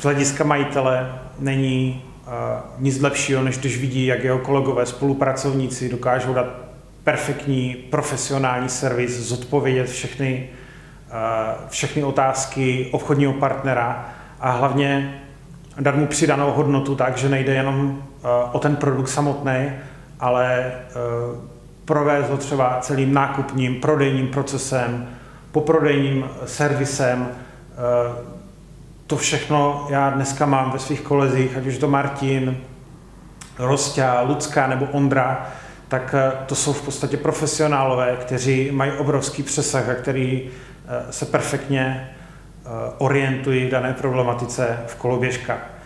z hlediska majitele není nic lepšího, než když vidí, jak jeho kolegové, spolupracovníci dokážou dát perfektní, profesionální servis, zodpovědět všechny otázky obchodního partnera a hlavně dát mu přidanou hodnotu tak, že nejde jenom o ten produkt samotný, ale provést ho třeba celým nákupním, prodejním procesem, poprodejním servisem. To všechno já dneska mám ve svých kolezích, ať už to Martin, Rosťa, Lucka nebo Ondra, tak to jsou v podstatě profesionálové, kteří mají obrovský přesah a který se perfektně orientují v dané problematice v koloběžkách.